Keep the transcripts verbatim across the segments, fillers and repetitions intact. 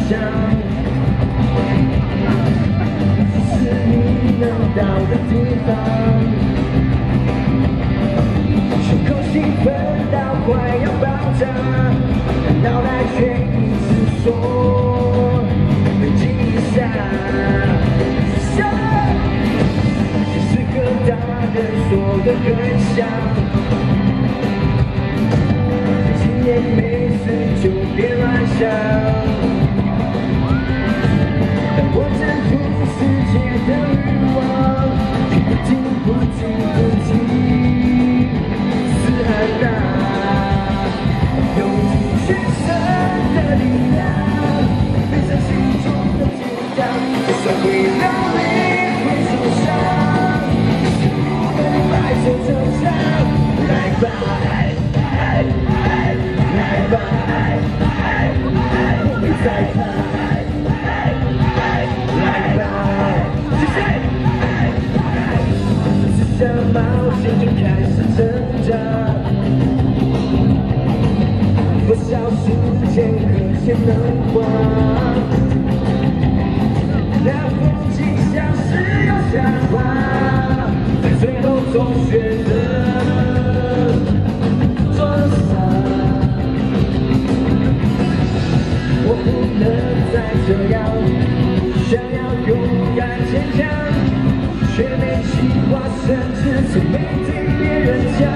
想，是你能到的地方。胸口兴奋到快要爆炸，脑袋却一直说记一下。其实和大人说的很像，今夜没事就别乱想。当我征服世界的欲望，不停不停不停死安娜，用尽全身的力量，背上心中的坚强，就算会流泪会受伤，是不能白手这场。来吧，来吧，我会再看。只想冒险就开始挣扎，多少时间和钱能花？那风景像是有下滑，最后总选择做傻。我不能再这样，想要勇敢坚强，却没计划，甚至从没听别人讲。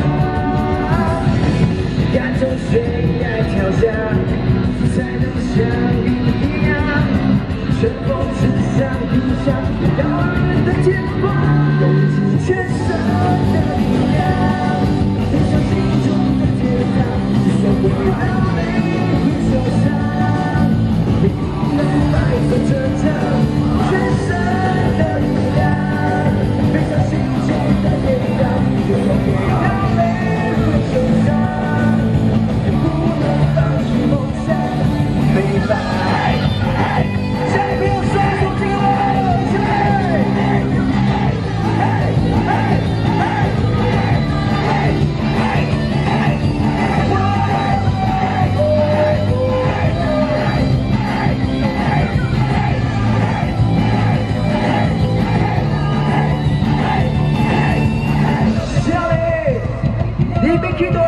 该从悬崖跳下，才能像云一样，乘风直上，迎向遥远的天光。用尽全身的力量，飞向心中的天堂。就算会流泪，会受伤，你不能白手这场。全身的力量，飞向心中的天堂。就算会流泪，会受伤，也不能放弃梦想。飞吧，再不要说出这个了，现在。一边去对，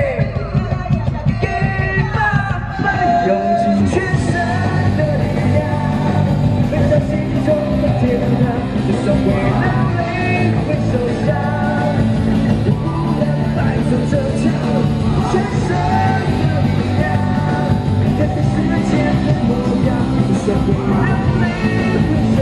给爸爸用尽全身的力量，飞向心中的天堂。就算会流泪，会受伤，也不能白走这场。全身的力量，改变世界的模样。就算会流泪，会受伤。